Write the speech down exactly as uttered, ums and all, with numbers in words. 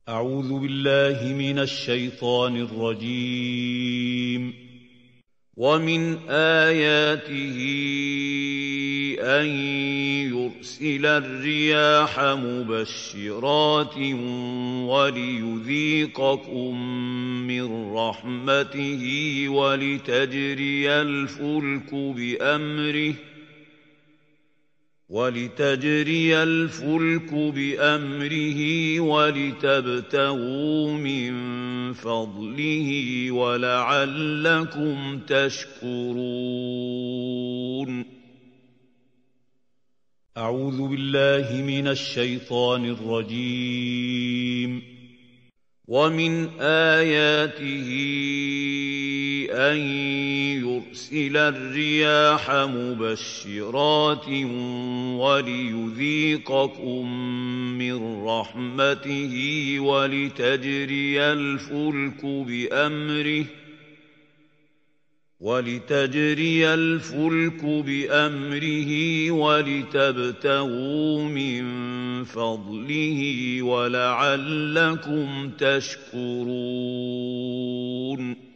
أعوذ بالله من الشيطان الرجيم. ومن آياته أن يرسل الرياح مبشرات وليذيقكم من رحمته ولتجري الفلك بأمره ولتجري الفلك بأمره ولتبتغوا من فضله ولعلكم تشكرون. أعوذ بالله من الشيطان الرجيم. ومن آياته أن يرسل الرياح مبشرات وليذيقكم من رحمته ولتجري الفلك بأمره ولتجري الفلك بأمره ولتبتغوا من فضله ولعلكم تشكرون.